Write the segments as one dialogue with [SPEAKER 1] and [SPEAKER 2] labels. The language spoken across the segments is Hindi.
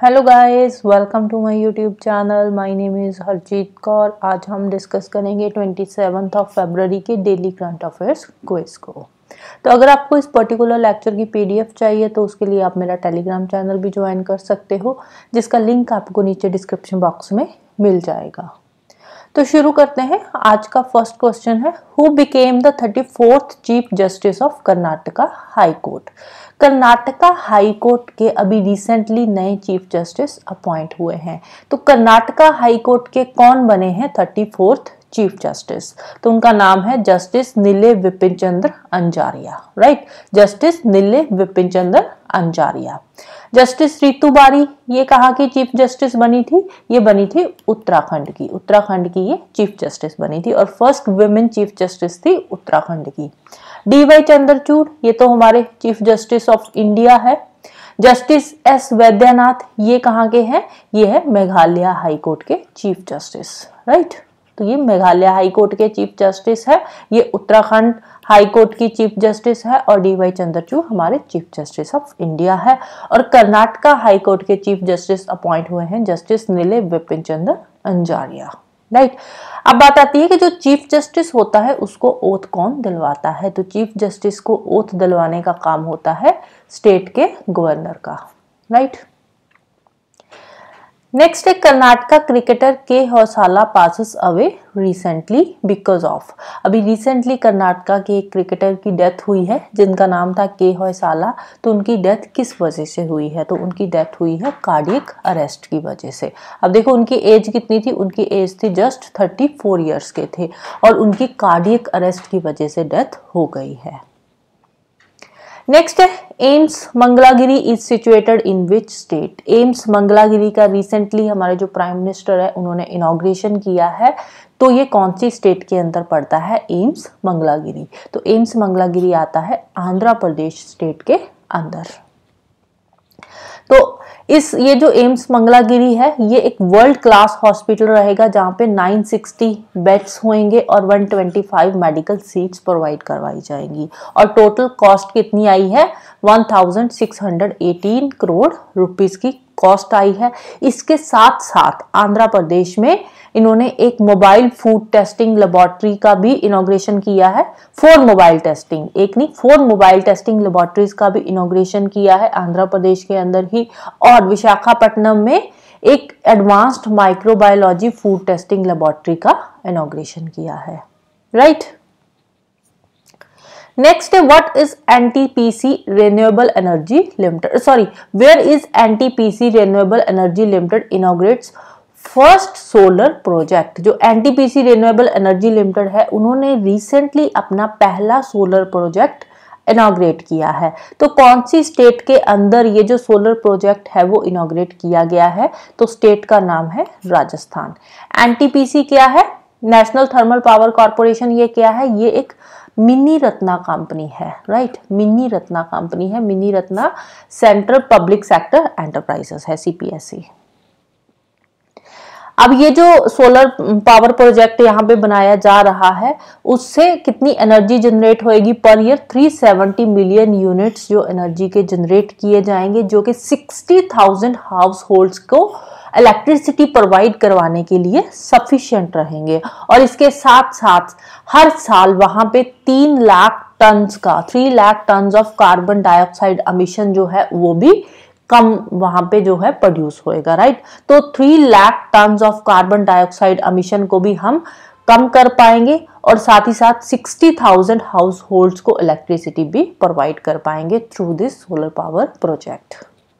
[SPEAKER 1] Hello guys, welcome to my YouTube channel. My name is Harjeet Kaur. आज हम डिस्कस करेंगे 27 फरवरी के डेली करंट अफेयर्स क्विज को। तो अगर आपको इस पर्टिकुलर लेक्चर की पीडीएफ चाहिए तो उसके लिए आप मेरा टेलीग्राम चैनल भी ज्वाइन कर सकते हो, जिसका लिंक आपको नीचे डिस्क्रिप्शन बॉक्स में मिल जाएगा। तो शुरू करते हैं। आज का फर्स्ट क्वेश्चन है, who became the 34th chief justice of Karnataka high court. Karnataka high court के अभी रिसेंटली नए चीफ जस्टिस अपॉइंट हुए हैं। तो कर्नाटका हाई कोर्ट के कौन बने हैं 34th चीफ जस्टिस? तो उनका नाम है justice Nilay Vipin Chandra Anjaria. Right, justice Nilay Vipin Chandra Anjaria. Justice Ritu Bari ये कहाँ की चीफ जस्टिस बनी थी? ये बनी थी उत्तराखंड की। उत्तराखंड की ये चीफ जस्टिस बनी थी और फर्स्ट वुमेन चीफ जस्टिस थी उत्तराखंड की। डीवाई चंद्रचूड़ ये तो हमारे चीफ जस्टिस ऑफ इंडिया है। जस्टिस एस वैद्यनाथ ये कहाँ के हैं? ये है मेघालय हाई कोर्ट के चीफ जस्टिस। राइट, तो ये मेघालय हाई कोर्ट के चीफ जस्टिस है, ये उत्तराखंड हाई कोर्ट की चीफ जस्टिस है और डीवाई चंद्रचूड़ हमारे चीफ जस्टिस ऑफ इंडिया है। और कर्नाटका हाई कोर्ट के चीफ जस्टिस अपॉइंट हुए हैं जस्टिस नीले विपिन चंद्र अंजारिया। राइट, अब बात आती है कि जो चीफ जस्टिस होता है उसको ओथ कौन दिलवाता है? तो चीफ जस्टिस को ओथ दिलवाने का काम होता है स्टेट के गवर्नर का। राइट, नेक्स्ट है, कर्नाटका क्रिकेटर के Hoysala passes away recently because of. अभी रिसेंटली कर्नाटका के एक क्रिकेटर की डेथ हुई है जिनका नाम था के हौसाला। तो उनकी डेथ किस वजह से हुई है? तो उनकी डेथ हुई है कार्डियक अरेस्ट की वजह से। अब देखो उनकी एज कितनी थी? उनकी एज थी जस्ट 34 ईयर्स के थे और उनकी कार्डियक अरेस्ट की वजह से डेथ हो गई है। नेक्स्ट है, AIIMS Mangalagiri is situated in which state. AIIMS Mangalagiri का रिसेंटली हमारे जो प्राइम मिनिस्टर है उन्होंने इनॉग्रेशन किया है। तो ये कौन सी स्टेट के अंदर पड़ता है एम्स मंगलागिरी? तो एम्स मंगलागिरी आता है आंध्र प्रदेश स्टेट के अंदर। तो ये जो एम्स मंगलागिरी है ये एक वर्ल्ड क्लास हॉस्पिटल रहेगा जहां पे 960 बेड्स होंगे और 125 मेडिकल सीट्स प्रोवाइड करवाई जाएंगी। और टोटल कॉस्ट कितनी आई है? 1618 करोड़ रुपीस की कॉस्ट आई है। इसके साथ साथ आंध्र प्रदेश में इन्होंने एक मोबाइल फूड टेस्टिंग लेबोरेटरी का भी इनॉग्रेशन किया है। 4 मोबाइल टेस्टिंग, एक नहीं 4 मोबाइल टेस्टिंग लेबोरेटरीज का भी इनॉग्रेशन किया है आंध्र प्रदेश के अंदर ही। और विशाखापट्टनम में एक advanced microbiology food testing laboratory का इनॉग्रेशन किया है। राइट, नेक्स्ट है, what is NTPC renewable energy limited, sorry where is NTPC renewable energy limited inaugurates first solar project. जो एनटीपीसी रिन्यूएबल एनर्जी लिमिटेड है उन्होंने रिसेंटली अपना पहला सोलर प्रोजेक्ट इनॉग्रेट किया है। तो कौन सी स्टेट के अंदर ये जो सोलर प्रोजेक्ट है वो इनॉग्रेट किया गया है? तो स्टेट का नाम है राजस्थान। एनटीपीसी क्या है? National thermal power corporation. ये क्या है? ये एक मिनी रत्ना कंपनी है। राइट, मिनी रत्ना कंपनी है। Mini Ratna central public sector enterprises है, सीपीएसई। अब ये जो सोलर पावर प्रोजेक्ट यहाँ पे बनाया जा रहा है उससे कितनी एनर्जी जनरेट होएगी पर ईयर? 370 मिलियन यूनिट्स जो एनर्जी के जनरेट किए जाएंगे, जो कि 60,000 हाउस होल्ड्स को इलेक्ट्रिसिटी प्रोवाइड करवाने के लिए सफिशिएंट रहेंगे। और इसके साथ साथ हर साल वहां पे 3 lakh ton of carbon dioxide emission जो है वो भी कम वहां पे जो है प्रोड्यूस होएगा। राइट, तो 3 lakh ton of carbon dioxide emission को भी हम कम कर पाएंगे और साथ ही साथ 60,000 हाउस होल्ड्स को इलेक्ट्रिसिटी भी प्रोवाइड कर पाएंगे through this solar power project.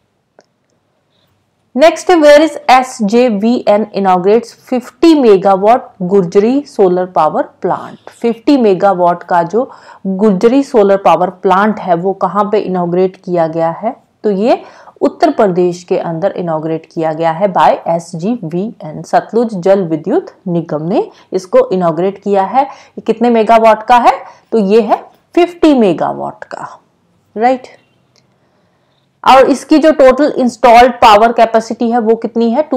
[SPEAKER 1] Next, where is SJVN inaugurates 50 megawatt Gurjari solar power plant. 50 megawatt का जो गुर्जरी सोलर पावर प्लांट है वो कहां पे इनॉग्रेट किया गया है? तो ये उत्तर प्रदेश के अंदर इनॉग्रेट किया गया है बाय SJVN, सतलुज जल विद्युत निगम ने इसको इनॉग्रेट किया है। ये कितने मेगावाट का है? तो ये है 50 मेगावाट का। राइट, और इसकी जो टोटल इंस्टॉल्ड पावर कैपेसिटी है वो कितनी है?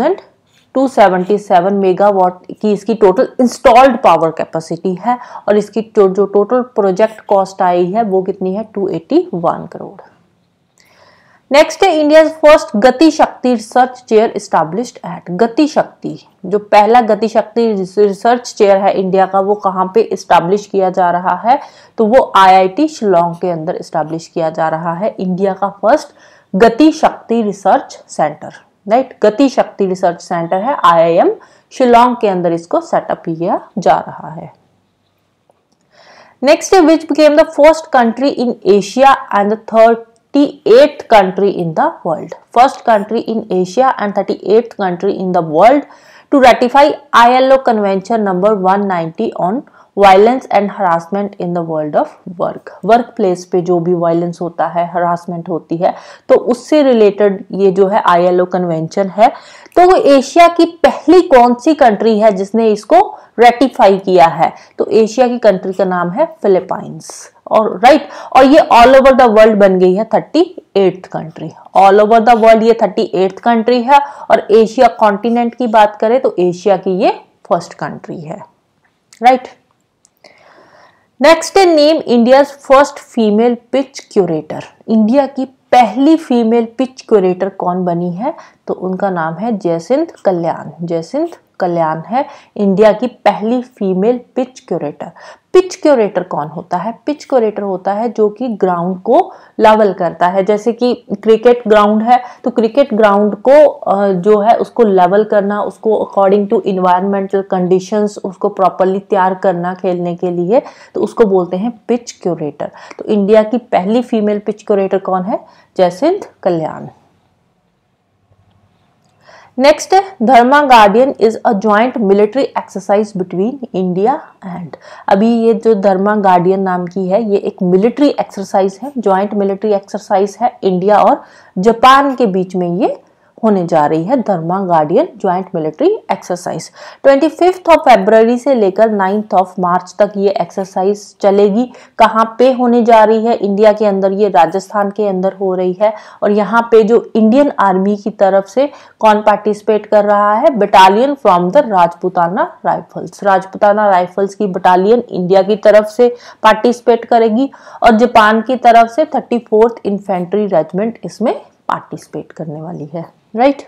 [SPEAKER 1] 2277 मेगावाट की इसकी टोटल इंस्टॉल्ड पावर कैपेसिटी है। और इसकी जो टोटल प्रोजेक्ट कॉस्ट आई है वो कितनी है? 281 करोड़। नेक्स्ट है India first Gati Shakti research chair established eight. गति शक्ति, जो पहला गति शक्ति रिसर्च चेयर है इंडिया का, वो कहाँ पे एस्टैब्लिश किया जा रहा है? तो वो IIT शिलोंग के अंदर एस्टैब्लिश किया जा रहा है। इंडिया का first Gati Shakti research centre, right, Gati Shakti research centre है, IIM शिलोंग के अंदर इसको सेटअप किया जा रहा है। नेक्स्ट है which became the first country in Asia and the 38th country in the world. First country in Asia and 38th country in the world to ratify ILO Convention number 190 on violence and harassment in the world of work. Workplace पे जो भी वायलेंस होता है, हरासमेंट होती है, तो उससे रिलेटेड ये जो है ILO कन्वेंशन है। तो वो एशिया की पहली कौन सी कंट्री है जिसने इसको रेटिफाई किया है? तो एशिया की कंट्री का नाम है फिलीपाइंस। और राइट, और ये ऑल ओवर द वर्ल्ड बन गई है 38th country. All over the world ये 38th कंट्री है, और एशिया कॉन्टिनेंट की बात करें तो एशिया की ये फर्स्ट कंट्री है, राइट। नेक्स्ट है name India first female pitch curator. India की पहली फीमेल पिच क्यूरेटर कौन बनी है? तो उनका नाम है जयसिंथ कल्याण। जयसिंथ कल्याण है इंडिया की पहली female pitch curator. Pitch curator कौन होता है? पिच क्यूरेटर होता है जो कि ग्राउंड को लेवल करता है। जैसे कि क्रिकेट ग्राउंड है, तो क्रिकेट ग्राउंड को जो है उसको लेवल करना, उसको अकॉर्डिंग टू इन्वायरमेंटल कंडीशंस उसको प्रॉपर्ली तैयार करना खेलने के लिए, तो उसको बोलते हैं पिच क्यूरेटर। तो इंडिया की पहली फीमेल पिच क्यूरेटर कौन है? जयसिंथ कल्याण। नेक्स्ट है Dharma guardian is a joint military exercise between India and. अभी ये जो धर्मा गार्डियन नाम की है, ये एक मिलिट्री एक्सरसाइज है, ज्वाइंट मिलिट्री एक्सरसाइज है इंडिया और जापान के बीच में ये होने जा रही है, Dharma guardian joint military exercise. 25 फरवरी से लेकर 9 मार्च तक ये एक्सरसाइज चलेगी। कहाँ पे होने जा रही है? इंडिया के अंदर, ये राजस्थान के अंदर हो रही है। और यहाँ पे जो इंडियन आर्मी की तरफ से कौन पार्टिसिपेट कर रहा है? Battalion from the Rajputana rifles. Rajputana rifles की बटालियन इंडिया की तरफ से पार्टिसिपेट करेगी, और जापान की तरफ से 34th इन्फेंट्री रेजिमेंट इसमें पार्टिसिपेट करने वाली है, राइट।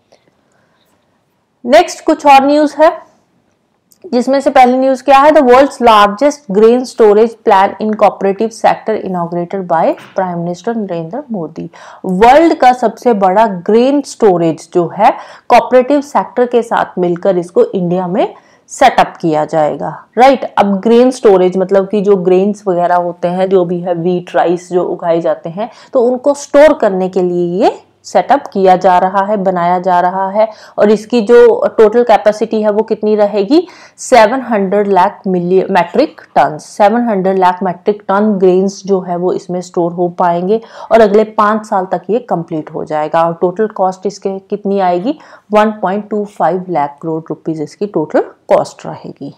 [SPEAKER 1] नेक्स्ट कुछ और न्यूज है, जिसमें से पहली न्यूज क्या है? The world's largest grain storage plan in cooperative sector inaugurated by prime minister Narendra Modi. World का सबसे बड़ा ग्रेन स्टोरेज जो है कोऑपरेटिव सेक्टर के साथ मिलकर इसको इंडिया में सेटअप किया जाएगा, राइट। अब ग्रेन स्टोरेज मतलब कि जो ग्रेन्स वगैरह होते हैं, जो भी है व्हीट राइस जो उगाए जाते हैं, तो उनको स्टोर करने के लिए ये सेटअप किया जा रहा है, बनाया जा रहा है। और इसकी जो टोटल कैपेसिटी है वो कितनी रहेगी? 700 lakh metric ton. 700 lakh metric ton grains जो है वो इसमें स्टोर हो पाएंगे, और अगले 5 साल तक ये कंप्लीट हो जाएगा। और टोटल कॉस्ट इसके कितनी आएगी? 1.25 लाख करोड़ रुपीज इसकी टोटल कॉस्ट रहेगी।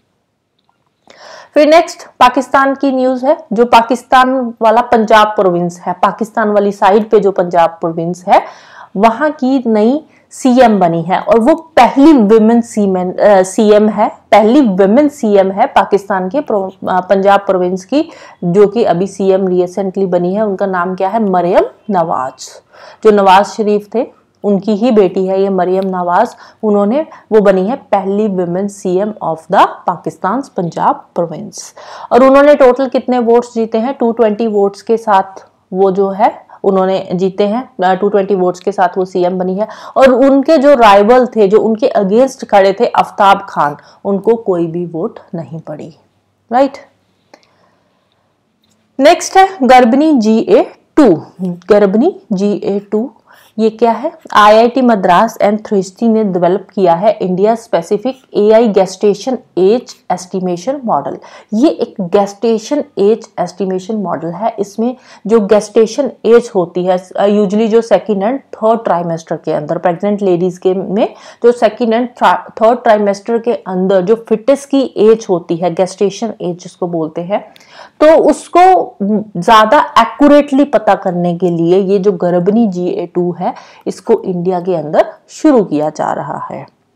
[SPEAKER 1] फिर नेक्स्ट पाकिस्तान की न्यूज है। जो पाकिस्तान वाला पंजाब प्रोविंस है, पाकिस्तान वाली साइड पे जो पंजाब प्रोविंस है, वहां की नई सीएम बनी है, और वो पहली विमेन सीएम है, पहली विमेन सीएम है पाकिस्तान के पंजाब प्रोविंस की, जो कि अभी सीएम रिसेंटली बनी है। उनका नाम क्या है? मरियम नवाज। जो नवाज शरीफ थे उनकी ही बेटी है ये मरियम नवाज। वो बनी है पहली women CM of the Pakistan Punjab province. और उन्होंने टोटल कितने वोट्स जीते हैं? 220 वोट्स के साथ वो जो है उन्होंने जीते हैं। 220 वोट्स के साथ वो सीएम बनी है। और उनके जो राइवल थे, जो उनके अगेंस्ट खड़े थे, आफ्ताब खान, उनको कोई भी वोट नहीं पड़ी, राइट। नेक्स्ट है गर्भिणी GA2। गर्भिणी GA2 ये क्या है? IIT मद्रास एंड थ्रिस्टी ने डेवलप किया है India specific AI gestation age estimation model. ये एक गेस्टेशन एज एस्टिमेशन मॉडल है। इसमें जो गेस्टेशन एज होती है यूजुअली जो सेकेंड एंड थर्ड ट्राइमेस्टर के अंदर, प्रेग्नेंट लेडीज के में जो सेकेंड एंड थर्ड ट्राइमेस्टर के अंदर जो फिटनेस की एज होती है, गेस्टेशन एज जिसको बोलते हैं, तो उसको ज्यादा एक्यूरेटली पता करने के लिए ये जो गर्भिणी GA2 है, इसको इंडिया के अंदर शुरू किया जा रहा है,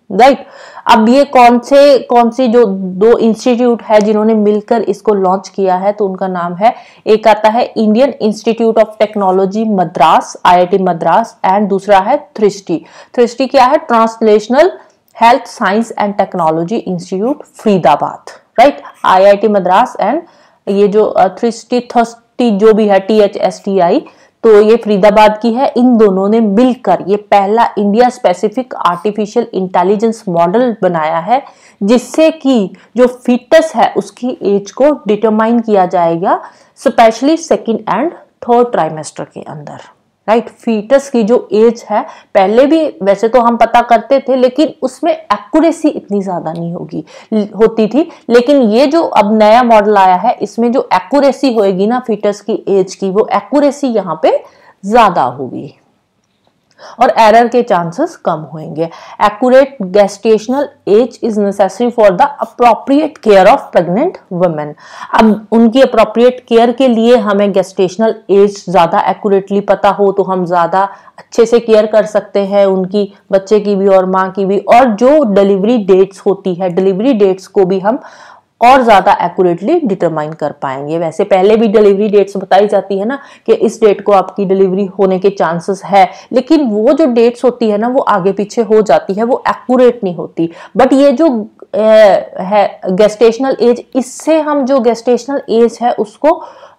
[SPEAKER 1] राइट। अब ये कौन सी जो दो इंस्टीट्यूट है जिन्होंने मिलकर इसको लॉन्च किया है, तो उनका नाम है, एक आता है Indian institute of technology Madras, IIT Madras, and दूसरा है थ्रिस्टी। थ्रिस्टी क्या है? Translational health science and technology institute Faridabad, right. IIT Madras and ये जो थ्रिस्टी जो भी है THSTI, तो ये फरीदाबाद की है। इन दोनों ने मिलकर ये पहला India specific artificial intelligence model बनाया है, जिससे कि जो फीटस है उसकी एज को डिटरमाइन किया जाएगा, specially second and third trimester के अंदर, राइट। फीटस की जो एज है, पहले भी वैसे तो हम पता करते थे, लेकिन उसमें एक्यूरेसी इतनी ज्यादा नहीं होती थी, लेकिन ये जो अब नया मॉडल आया है, इसमें जो एक्यूरेसी होगी ना फीटस की एज की, वो एक्यूरेसी यहाँ पे ज्यादा होगी और एरर के चांसेस कम होंगे। Accurate gestational age is necessary for the appropriate care of pregnant women. अब उनकी अप्रोप्रिएट केयर के लिए हमें गेस्टेशनल एज ज्यादा एक्यूरेटली पता हो, तो हम ज्यादा अच्छे से केयर कर सकते हैं उनकी, बच्चे की भी और माँ की भी। और जो डिलीवरी डेट्स होती है, डिलीवरी डेट्स को भी हम और ज्यादा एक्यूरेटली डिटरमाइन कर पाएंगे। वैसे पहले भी डिलीवरी डेट्स बताई जाती है ना कि इस डेट को आपकी डिलीवरी होने के चांसेस है, लेकिन वो जो डेट्स होती है ना वो आगे पीछे हो जाती है, वो एक्यूरेट नहीं होती। बट ये जो है गेस्टेशनल एज, इससे हम जो गेस्टेशनल एज है उसको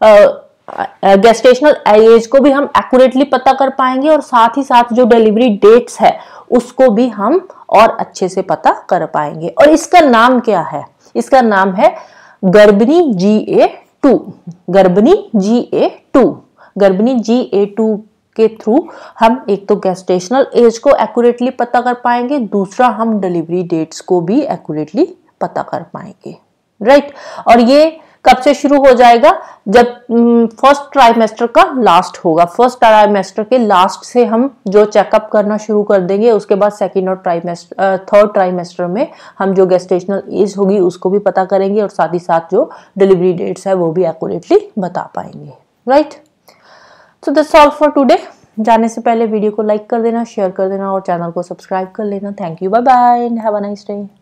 [SPEAKER 1] गेस्टेशनल एज को भी हम एक्यूरेटली पता कर पाएंगे, और साथ ही साथ जो डिलीवरी डेट्स है उसको भी हम और अच्छे से पता कर पाएंगे। और इसका नाम क्या है? इसका नाम है गर्भिणी GA2। गर्भिणी GA2, गर्भिणी GA2 के थ्रू हम एक तो गेस्टेशनल एज को एक्यूरेटली पता कर पाएंगे, दूसरा हम डिलीवरी डेट्स को भी एक्यूरेटली पता कर पाएंगे, राइट। और ये कब से शुरू हो जाएगा? जब फर्स्ट ट्राइमेस्टर का लास्ट होगा। फर्स्ट ट्राइमेस्टर के लास्ट से हम जो चेकअप करना शुरू कर देंगे, उसके बाद सेकेंड और थर्ड ट्राइमेस्टर में हम जो गेस्टेशनल एज होगी उसको भी पता करेंगे, और साथ ही साथ जो डिलीवरी डेट्स है वो भी एक्यूरेटली बता पाएंगे, right. So that's all for today. जाने से पहले वीडियो को लाइक कर देना, शेयर कर देना और चैनल को सब्सक्राइब कर लेना। Thank you, bye bye, have a nice day.